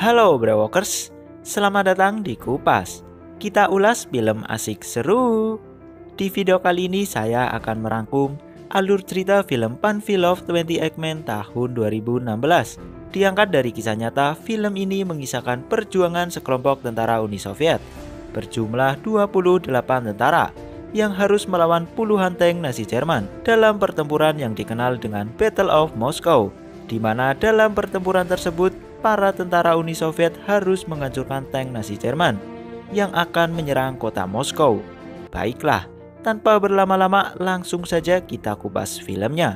Halo Brewokers, selamat datang di Kupas. Kita ulas film asik seru. Di video kali ini saya akan merangkum alur cerita film Panfilov 20 Eggman tahun 2016. Diangkat dari kisah nyata, film ini mengisahkan perjuangan sekelompok tentara Uni Soviet berjumlah 28 tentara yang harus melawan puluhan tank Nazi Jerman dalam pertempuran yang dikenal dengan Battle of Moscow, di mana dalam pertempuran tersebut para tentara Uni Soviet harus menghancurkan tank Nazi Jerman yang akan menyerang kota Moskow. Baiklah, tanpa berlama-lama langsung saja kita kupas filmnya.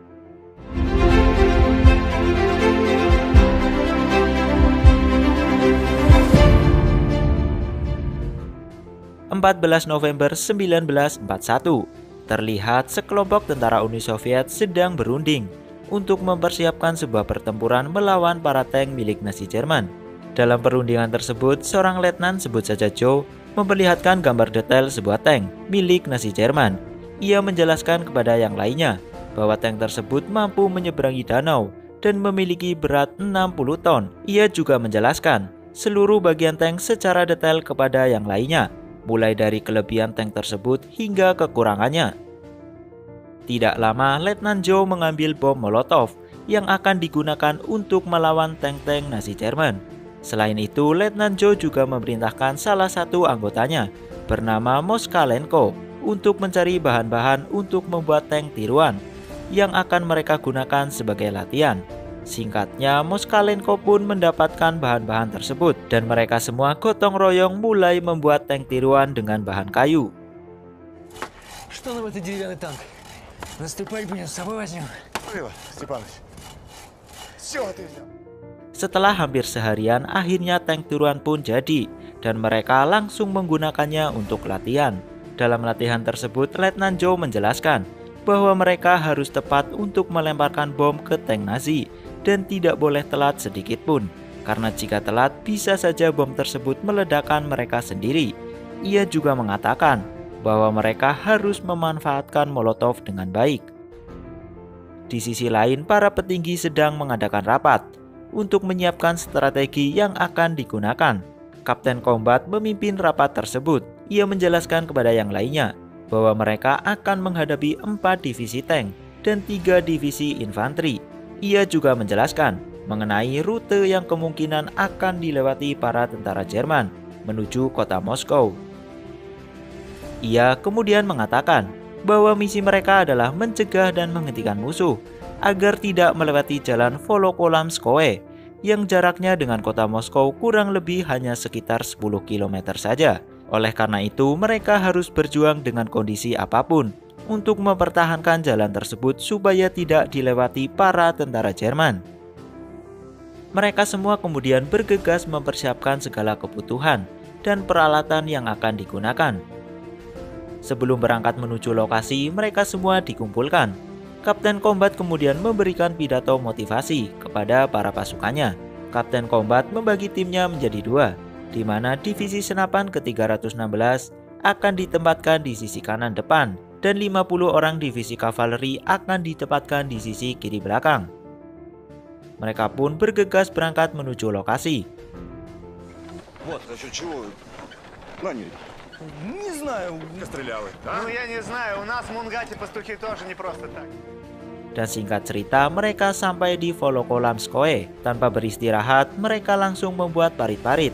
November 1941, terlihat sekelompok tentara Uni Soviet sedang berunding untuk mempersiapkan sebuah pertempuran melawan para tank milik Nazi Jerman. Dalam perundingan tersebut, seorang letnan sebut saja Joe memperlihatkan gambar detail sebuah tank milik Nazi Jerman. Ia menjelaskan kepada yang lainnya bahwa tank tersebut mampu menyeberangi danau dan memiliki berat 60 ton. Ia juga menjelaskan seluruh bagian tank secara detail kepada yang lainnya, mulai dari kelebihan tank tersebut hingga kekurangannya. Tidak lama, Letnan Joe mengambil bom Molotov yang akan digunakan untuk melawan tank-tank Nazi Jerman. Selain itu, Letnan Joe juga memerintahkan salah satu anggotanya bernama Moskalenko untuk mencari bahan-bahan untuk membuat tank tiruan yang akan mereka gunakan sebagai latihan. Singkatnya, Moskalenko pun mendapatkan bahan-bahan tersebut dan mereka semua gotong royong mulai membuat tank tiruan dengan bahan kayu. Setelah hampir seharian, akhirnya tank tiruan pun jadi dan mereka langsung menggunakannya untuk latihan. Dalam latihan tersebut, Letnan Joe menjelaskan bahwa mereka harus tepat untuk melemparkan bom ke tank Nazi dan tidak boleh telat sedikit pun, karena jika telat bisa saja bom tersebut meledakkan mereka sendiri. Ia juga mengatakan bahwa mereka harus memanfaatkan Molotov dengan baik. Di sisi lain, para petinggi sedang mengadakan rapat untuk menyiapkan strategi yang akan digunakan. Kapten Combat memimpin rapat tersebut. Ia menjelaskan kepada yang lainnya bahwa mereka akan menghadapi 4 divisi tank dan 3 divisi infanteri. Ia juga menjelaskan mengenai rute yang kemungkinan akan dilewati para tentara Jerman menuju kota Moskow. Ia kemudian mengatakan bahwa misi mereka adalah mencegah dan menghentikan musuh agar tidak melewati jalan Volokolamskoye yang jaraknya dengan kota Moskow kurang lebih hanya sekitar 10 km saja. Oleh karena itu, mereka harus berjuang dengan kondisi apapun untuk mempertahankan jalan tersebut supaya tidak dilewati para tentara Jerman. Mereka semua kemudian bergegas mempersiapkan segala kebutuhan dan peralatan yang akan digunakan. Sebelum berangkat menuju lokasi, mereka semua dikumpulkan. Kapten Combat kemudian memberikan pidato motivasi kepada para pasukannya. Kapten Combat membagi timnya menjadi 2, di mana divisi senapan ke-316 akan ditempatkan di sisi kanan depan dan 50 orang divisi kavaleri akan ditempatkan di sisi kiri belakang. Mereka pun bergegas berangkat menuju lokasi. Dan singkat cerita, mereka sampai di Volokolamskoye. Tanpa beristirahat, mereka langsung membuat parit-parit.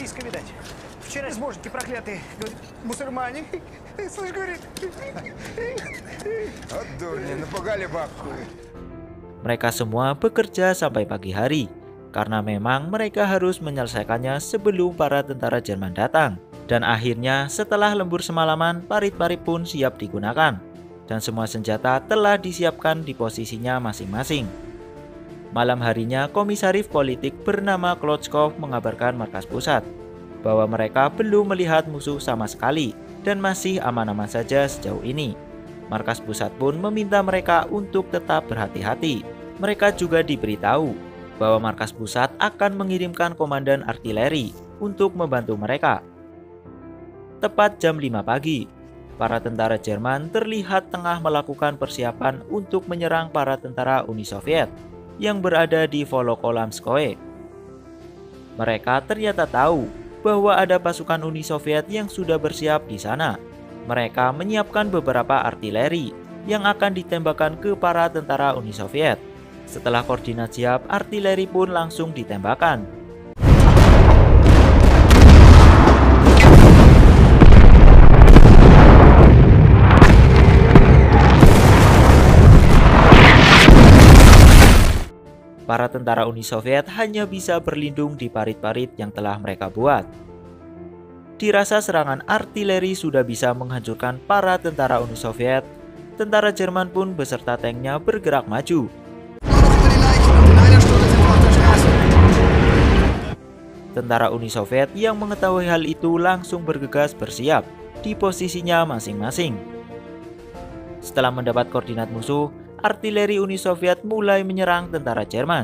Mereka semua bekerja sampai pagi hari, karena memang mereka harus menyelesaikannya sebelum para tentara Jerman datang. Dan akhirnya setelah lembur semalaman, parit-parit pun siap digunakan. Dan semua senjata telah disiapkan di posisinya masing-masing. Malam harinya, komisaris politik bernama Klotchkov mengabarkan markas pusat bahwa mereka belum melihat musuh sama sekali dan masih aman-aman saja sejauh ini. Markas pusat pun meminta mereka untuk tetap berhati-hati. Mereka juga diberitahu bahwa markas pusat akan mengirimkan komandan artileri untuk membantu mereka. Tepat jam 5 pagi, para tentara Jerman terlihat tengah melakukan persiapan untuk menyerang para tentara Uni Soviet yang berada di Volokolamskoye. Mereka ternyata tahu bahwa ada pasukan Uni Soviet yang sudah bersiap di sana. Mereka menyiapkan beberapa artileri yang akan ditembakkan ke para tentara Uni Soviet. Setelah koordinat siap, artileri pun langsung ditembakkan. Para tentara Uni Soviet hanya bisa berlindung di parit-parit yang telah mereka buat. Dirasa serangan artileri sudah bisa menghancurkan para tentara Uni Soviet, tentara Jerman pun beserta tanknya bergerak maju. Tentara Uni Soviet yang mengetahui hal itu langsung bergegas bersiap di posisinya masing-masing. Setelah mendapat koordinat musuh, artileri Uni Soviet mulai menyerang tentara Jerman.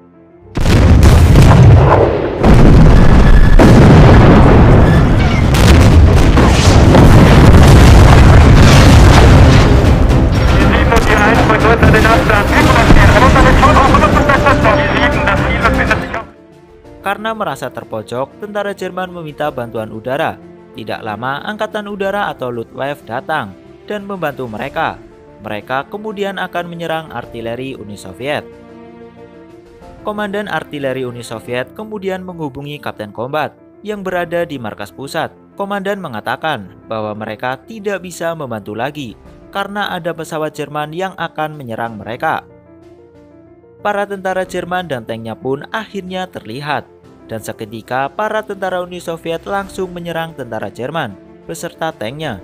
Karena merasa terpojok, tentara Jerman meminta bantuan udara. Tidak lama, Angkatan Udara atau Luftwaffe datang dan membantu mereka. Mereka kemudian akan menyerang artileri Uni Soviet. Komandan artileri Uni Soviet kemudian menghubungi Kapten Kombat yang berada di markas pusat. Komandan mengatakan bahwa mereka tidak bisa membantu lagi karena ada pesawat Jerman yang akan menyerang mereka. Para tentara Jerman dan tanknya pun akhirnya terlihat, dan seketika para tentara Uni Soviet langsung menyerang tentara Jerman beserta tanknya.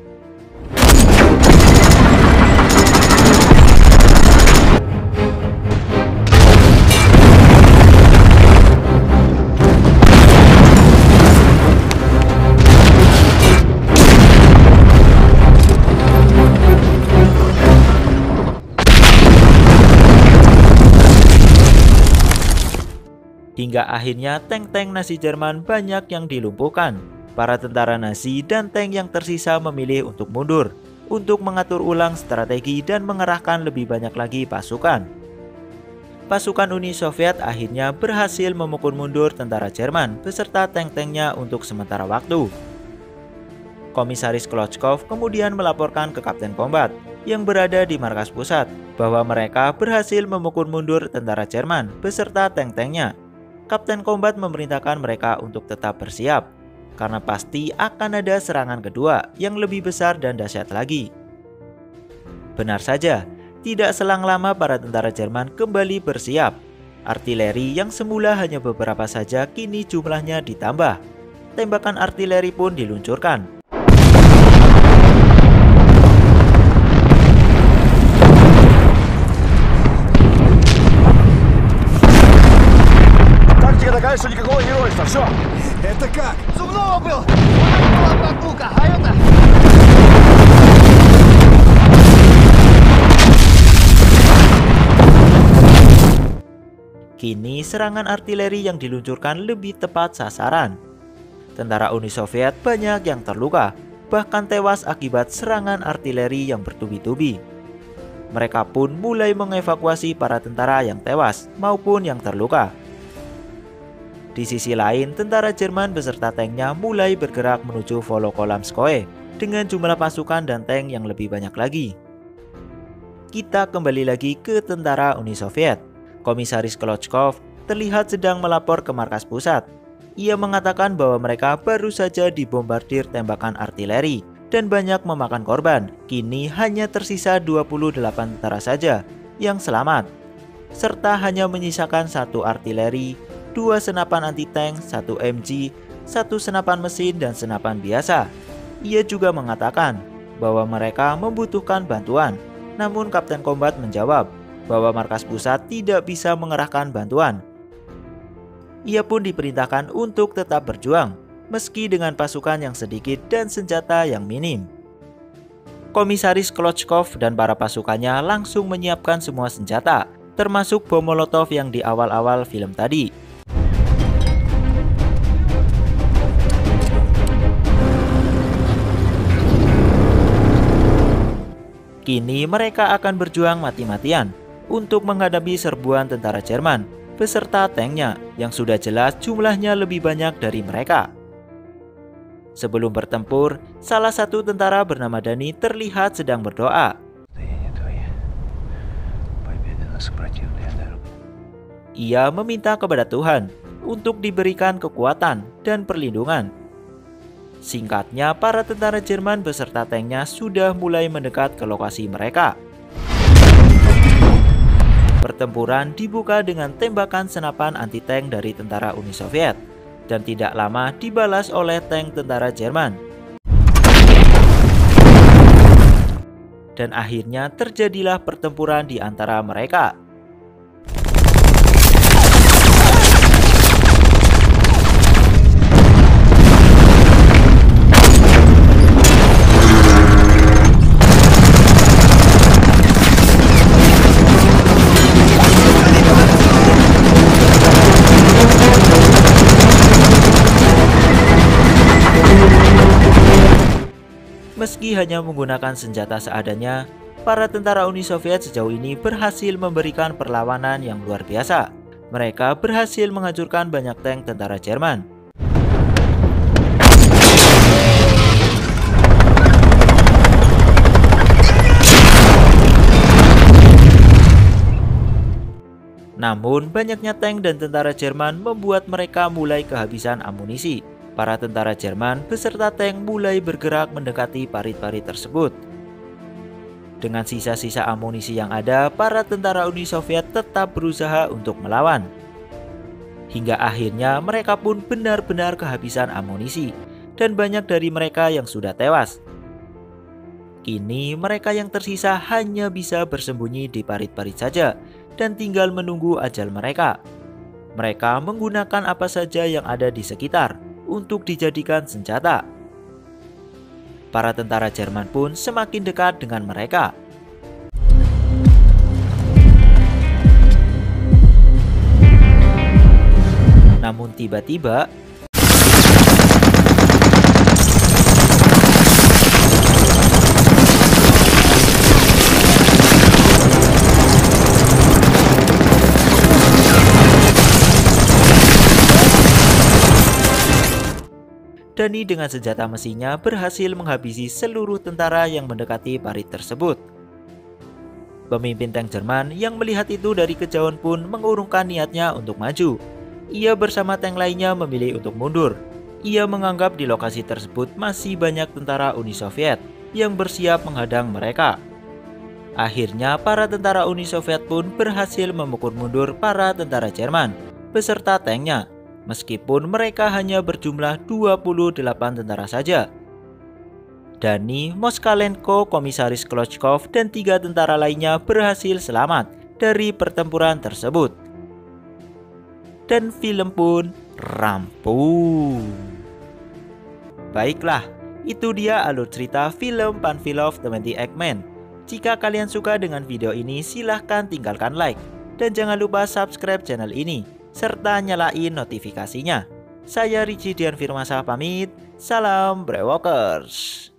Hingga akhirnya tank-tank Nazi Jerman banyak yang dilumpuhkan. Para tentara Nazi dan tank yang tersisa memilih untuk mundur, untuk mengatur ulang strategi dan mengerahkan lebih banyak lagi pasukan. Pasukan Uni Soviet akhirnya berhasil memukul mundur tentara Jerman beserta tank-tanknya untuk sementara waktu. Komisaris Klochkov kemudian melaporkan ke Kapten Kombat yang berada di markas pusat bahwa mereka berhasil memukul mundur tentara Jerman beserta tank-tanknya. Kapten Kombat memerintahkan mereka untuk tetap bersiap, karena pasti akan ada serangan kedua yang lebih besar dan dahsyat lagi. Benar saja, tidak selang lama para tentara Jerman kembali bersiap. Artileri yang semula hanya beberapa saja kini jumlahnya ditambah. Tembakan artileri pun diluncurkan. Что никакого геройства, все. Это как? Зубного был! Была прогулка, а это... Kini serangan artileri yang diluncurkan lebih tepat sasaran. Tentara Uni Soviet banyak yang terluka, bahkan tewas akibat serangan artileri yang bertubi-tubi. Mereka pun mulai mengevakuasi para tentara yang tewas maupun yang terluka. Di sisi lain, tentara Jerman beserta tanknya mulai bergerak menuju Volokolamskoye dengan jumlah pasukan dan tank yang lebih banyak lagi. Kita kembali lagi ke tentara Uni Soviet. Komisaris Klochkov terlihat sedang melapor ke markas pusat. Ia mengatakan bahwa mereka baru saja dibombardir tembakan artileri dan banyak memakan korban. Kini hanya tersisa 28 tentara saja yang selamat, serta hanya menyisakan satu artileri, 2 senapan anti-tank, 1 MG, 1 senapan mesin, dan senapan biasa. Ia juga mengatakan bahwa mereka membutuhkan bantuan, namun Kapten Kombat menjawab bahwa markas pusat tidak bisa mengerahkan bantuan. Ia pun diperintahkan untuk tetap berjuang, meski dengan pasukan yang sedikit dan senjata yang minim. Komisaris Klochkov dan para pasukannya langsung menyiapkan semua senjata, termasuk bom Molotov yang di awal-awal film tadi. Kini mereka akan berjuang mati-matian untuk menghadapi serbuan tentara Jerman beserta tanknya yang sudah jelas jumlahnya lebih banyak dari mereka. Sebelum bertempur, salah satu tentara bernama Dani terlihat sedang berdoa. Ia meminta kepada Tuhan untuk diberikan kekuatan dan perlindungan. Singkatnya, para tentara Jerman beserta tanknya sudah mulai mendekat ke lokasi mereka. Pertempuran dibuka dengan tembakan senapan anti-tank dari tentara Uni Soviet, dan tidak lama dibalas oleh tank tentara Jerman. Dan akhirnya terjadilah pertempuran di antara mereka. Meski hanya menggunakan senjata seadanya, para tentara Uni Soviet sejauh ini berhasil memberikan perlawanan yang luar biasa. Mereka berhasil menghancurkan banyak tank tentara Jerman. Namun, banyaknya tank dan tentara Jerman membuat mereka mulai kehabisan amunisi. Para tentara Jerman beserta tank mulai bergerak mendekati parit-parit tersebut. Dengan sisa-sisa amunisi yang ada, para tentara Uni Soviet tetap berusaha untuk melawan. Hingga akhirnya mereka pun benar-benar kehabisan amunisi, dan banyak dari mereka yang sudah tewas. Kini mereka yang tersisa hanya bisa bersembunyi di parit-parit saja, dan tinggal menunggu ajal mereka. Mereka menggunakan apa saja yang ada di sekitar untuk dijadikan senjata. Para tentara Jerman pun semakin dekat dengan mereka. Namun tiba-tiba Dani dengan senjata mesinnya berhasil menghabisi seluruh tentara yang mendekati parit tersebut. Pemimpin tank Jerman yang melihat itu dari kejauhan pun mengurungkan niatnya untuk maju. Ia bersama tank lainnya memilih untuk mundur. Ia menganggap di lokasi tersebut masih banyak tentara Uni Soviet yang bersiap menghadang mereka. Akhirnya para tentara Uni Soviet pun berhasil memukul mundur para tentara Jerman beserta tanknya. Meskipun mereka hanya berjumlah 28 tentara saja. Dani, Moskalenko, Komisaris Klochkov, dan 3 tentara lainnya berhasil selamat dari pertempuran tersebut. Dan film pun rampung. Baiklah, itu dia alur cerita film Panfilov The Mighty Eggman. Jika kalian suka dengan video ini, silahkan tinggalkan like. Dan jangan lupa subscribe channel ini serta nyalain notifikasinya. Saya Richie Dian Firmansyah pamit. Salam Brewokers.